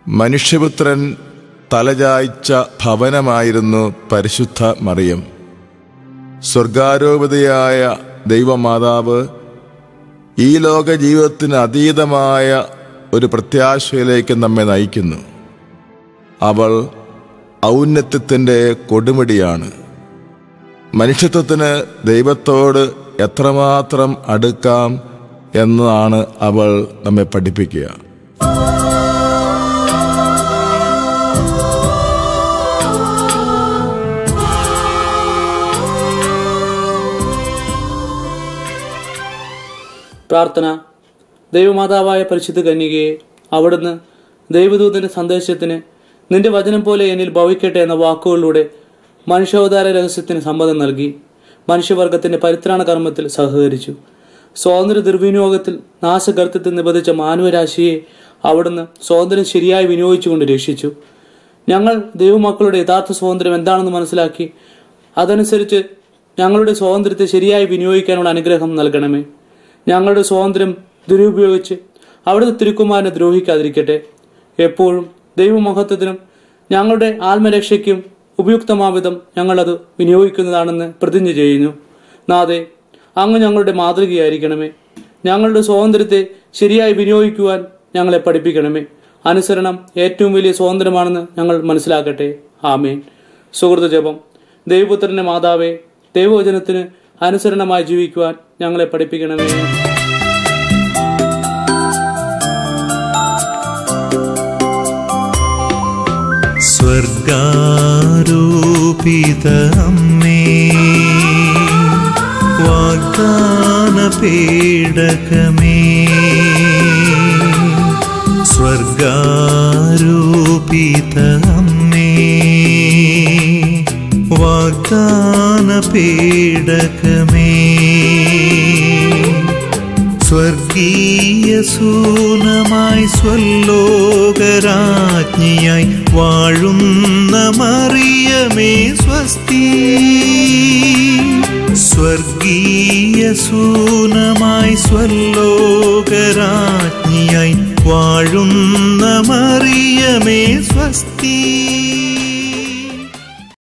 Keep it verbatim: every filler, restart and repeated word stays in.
മനുഷ്യപുത്രൻ തലചായ്ച്ച ഭവനമായിരുന്നു പരിശുദ്ധ മറിയം. സ്വർഗാരോപിതയായ ദൈവമാതാവ് ഈ ലോക ജീവിതത്തിന് അതീതമായ ഒരു പ്രത്യാശയിലേക്ക് നമ്മെ നയിക്കുന്നു. അവൾ ഔന്നത്യത്തിൻ്റെ കൊടുമുടിയാണ്. മനുഷ്യത്വത്തിന് ദൈവത്തോട് എത്രമാത്രം അടുക്കാം എന്നതാണ് അവൾ നമ്മെ പഠിപ്പിക്കുക. പ്രാർത്ഥന. ദൈവമാതാവായ പരിശുദ്ധ കന്യകയെ, അവിടുന്ന് ദൈവദൂതന്റെ സന്ദേശത്തിന് നിന്റെ വചനം പോലെ എന്നിൽ ഭവിക്കട്ടെ എന്ന വാക്കുകളിലൂടെ മനുഷ്യാവതാര രഹസ്യത്തിന് സമ്മതം നൽകി മനുഷ്യവർഗത്തിന്റെ പരിത്രാണ കർമ്മത്തിൽ സഹകരിച്ചു. സ്വാതന്ത്ര്യ ദുർവിനിയോഗത്തിൽ നാശകർത്തത്തിൽ നിബന്ധിച്ച മാനവരാശിയെ അവിടുന്ന് സ്വാതന്ത്ര്യം ശരിയായി വിനിയോഗിച്ചുകൊണ്ട് രക്ഷിച്ചു. ഞങ്ങൾ ദൈവമക്കളുടെ യഥാർത്ഥ സ്വാതന്ത്ര്യം എന്താണെന്ന് മനസ്സിലാക്കി അതനുസരിച്ച് ഞങ്ങളുടെ സ്വാതന്ത്ര്യത്തെ ശരിയായി വിനിയോഗിക്കാനുള്ള അനുഗ്രഹം നൽകണമേ. ഞങ്ങളുടെ സ്വാതന്ത്ര്യം ദുരുപയോഗിച്ച് അവിടുത്തെ തിരുക്കുമാരനെ ദ്രോഹിക്കാതിരിക്കട്ടെ. എപ്പോഴും ദൈവമഹത്വത്തിനും ഞങ്ങളുടെ ആത്മരക്ഷയ്ക്കും ഉപയുക്തമാവിധം ഞങ്ങളത് വിനിയോഗിക്കുന്നതാണെന്ന് പ്രതിജ്ഞ ചെയ്യുന്നു. നാഥേ, അങ്ങ് ഞങ്ങളുടെ മാതൃകയായിരിക്കണമേ. ഞങ്ങളുടെ സ്വാതന്ത്ര്യത്തെ ശരിയായി വിനിയോഗിക്കുവാൻ ഞങ്ങളെ പഠിപ്പിക്കണമേ. അനുസരണം ഏറ്റവും വലിയ സ്വാതന്ത്ര്യമാണെന്ന് ഞങ്ങൾ മനസ്സിലാക്കട്ടെ. ആമേൻ. സുഹൃത്ത് ജപം. ദൈവപുത്രന്റെ മാതാവേ, ദൈവവചനത്തിന് അനുസരണമായി ജീവിക്കുവാൻ ഞങ്ങളെ പഠിപ്പിക്കണമേ. സ്വർഗാരൂപിത അമ്മേ, വാഗ്ദാന പേടകമേ, സ്വർഗാരൂപിത അമ്മേ, വാഗ്ദാന പേടകമേ, സ്വർഗീയ സൂനമായി സ്വലോകരാജ്ഞിയായി വാഴുന്ന മറിയമേ സ്വസ്തി. സ്വർഗീയ സൂനമായി സ്വലോകരാജ്ഞിയായി വാഴുന്ന മറിയമേ സ്വസ്തി.